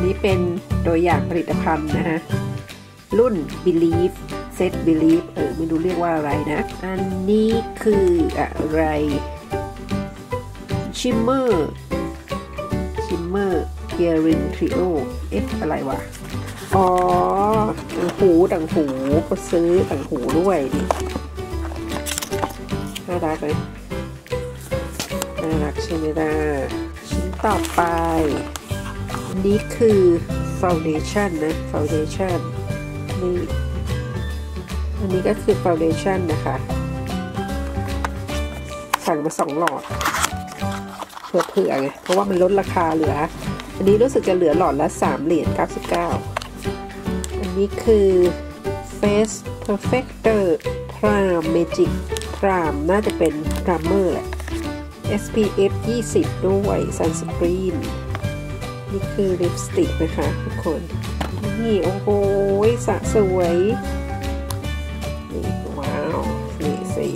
นี้เป็นตัวอย่างผลิตภัณฑ์นะฮะรุ่น Believe Set Believe ไม่รู้เรียกว่าอะไรนะอันนี้คืออะไร Shimmer Earring Trio อะไรวะอ๋อต่างหูก็ซื้อต่างหูด้วยนี่น่ารักเลยน่ารักใช่ไหมล่ะชิ้นต่อไปอันนี้คือ Foundation นะ Foundation นี่อันนี้ก็คือ Foundation นะคะสั่งมา2 หลอดเผื่อไงเพราะว่ามันลดราคาเหลืออันนี้รู้สึกจะเหลือหลอดละ$3.99อันนี้คือ Face Perfector Prime Magic Prime น่าจะเป็น Primer แหละ SPF 20 ด้วย Sunscreen นี่คือลิปสติกนะคะทุกคนนี่โอ้โหสะสวยนี่ว้าวนี่สี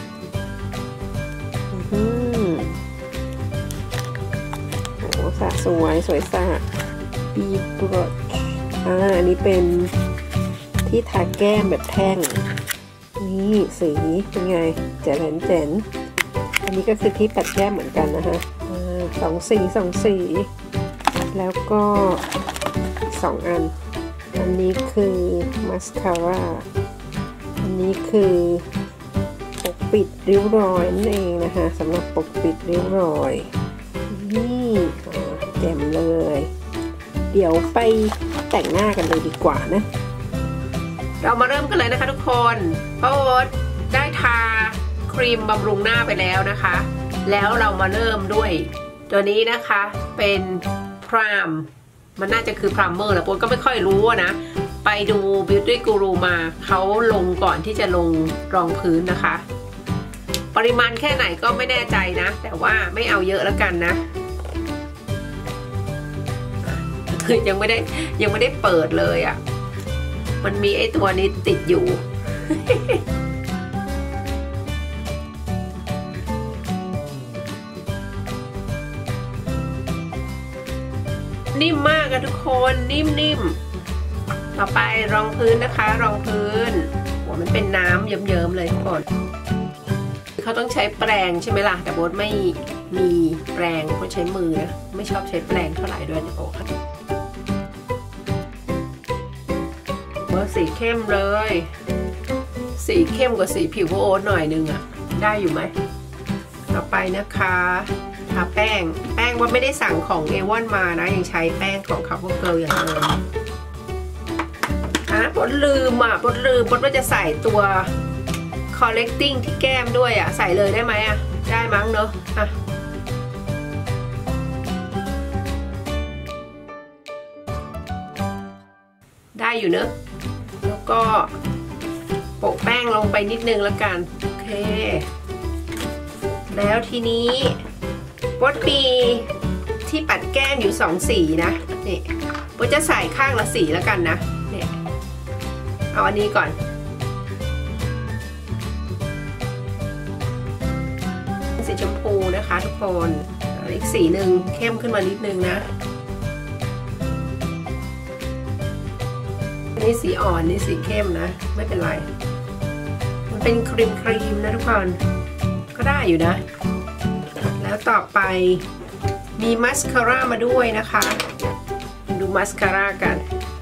สะสวยสสะบีบรชอันนี้เป็นที่ทาแก้มแบบแท่งนี่สีเป็นไงเจ๋งอันนี้ก็คือที่ปัดแก้มเหมือนกันนะฮะ2 สีแล้วก็2 อันอันนี้คือมาสคาร่าอันนี้คือปกปิดริ้วรอยนั่นเองนะคะสำหรับปกปิดริ้วรอยนี่เต็มเลยเดี๋ยวไปแต่งหน้ากันเลยดีกว่านะเรามาเริ่มกันเลยนะคะทุกคนพ่อโอ๊ตได้ทาครีมบำรุงหน้าไปแล้วนะคะแล้วเรามาเริ่มด้วยตัวนี้นะคะเป็นพรามมันน่าจะคือพรามเมอร์แหละโอ๊ตก็ไม่ค่อยรู้นะไปดู Beauty Guru มาเขาลงก่อนที่จะลงรองพื้นนะคะปริมาณแค่ไหนก็ไม่แน่ใจนะแต่ว่าไม่เอาเยอะแล้วกันนะยังไม่ได้เปิดเลยอ่ะมันมีไอ้ตัวนี้ติดอยู่ นิ่มมากอะทุกคนนิ่มต่อไปรองพื้นนะคะรองพื้นหัวมันเป็นน้ำเยิ้มๆเลยทุกคนเขาต้องใช้แปรงใช่ไหมล่ะแต่โบ๊ทไม่มีแปรงโบ๊ทใช้มือนะไม่ชอบใช้แปรงเท่าไหร่ด้วยโอ้ค่ะสีเข้มเลยสีเข้มกว่าสีผิวโอ๊ตหน่อยนึงอะได้อยู่ไหมต่อไปนะคะทาแป้งว่าไม่ได้สั่งของ A1 มานะยังใช้แป้งของ CoverGirl อย่างเดิมบดลืมว่าจะใส่ตัว Collecting ที่แก้มด้วยอะใส่เลยได้ไหมอะได้มั้งเนอะได้อยู่เนอะแล้วก็โปะแป้งลงไปนิดนึงแล้วกันโอเคแล้วทีนี้โบ๊ทมีที่ปัดแก้มอยู่2 สีนะนี่โบ๊ทจะใส่ข้างละสีแล้วกันนะนี่เอาอันนี้ก่อนสีชมพูนะคะทุกคนอีกสีหนึ่งเข้มขึ้นมานิดนึงนะนี่สีอ่อนนี่สีเข้มนะไม่เป็นไรมันเป็นครีมนะทุกคนก็ได้อยู่นะแล้วต่อไปมีมัสคาร่ามาด้วยนะคะดูมัสคาร่ากัน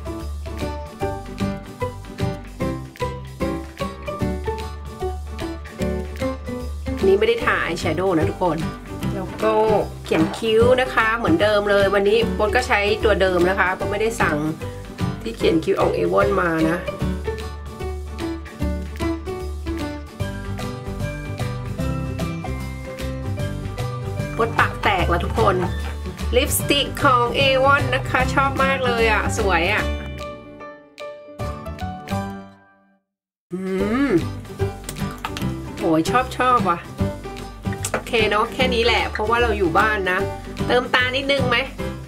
นี้ไม่ได้ทาอายแชโดว์นะทุกคนแล้วก็เขียนคิ้วนะคะเหมือนเดิมเลยวันนี้โบ๊ทก็ใช้ตัวเดิมนะคะโบ๊ทไม่ได้สั่งที่เขียนคิ้วของ A1 มานะโบ๊ทปากแตกแล้วทุกคนลิปสติกของ A1 นะคะชอบมากเลยอ่ะสวยอ่ะโอ้ยชอบว่ะโอเคเนาะแค่นี้แหละเพราะว่าเราอยู่บ้านนะเติมตานิดนึงไหม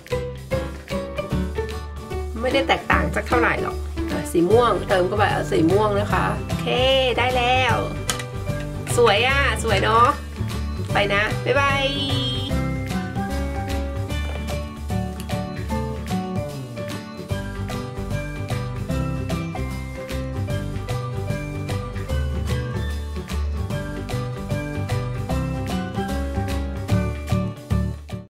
ไม่ได้แตกต่างสักเท่าไหร่หรอกสีม่วงเติมก็แบบสีม่วงนะคะโอเคได้แล้วสวยอ่ะสวยเนาะไปนะบ๊ายบาย